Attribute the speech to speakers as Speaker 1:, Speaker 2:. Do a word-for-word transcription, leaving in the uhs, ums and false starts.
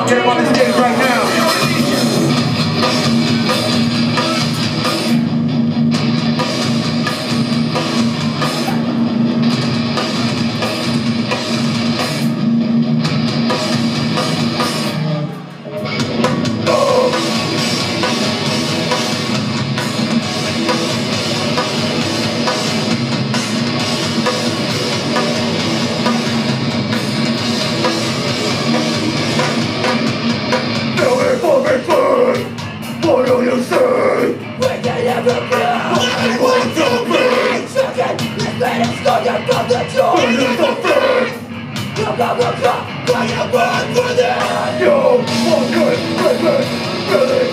Speaker 1: Get him on the stage right now.
Speaker 2: What do you say?
Speaker 3: We can never be.
Speaker 2: I want to be.
Speaker 3: Second, this man is going from the truth.
Speaker 2: It is a thing.
Speaker 3: You got what you, what you want for this.
Speaker 2: You fucking baby, really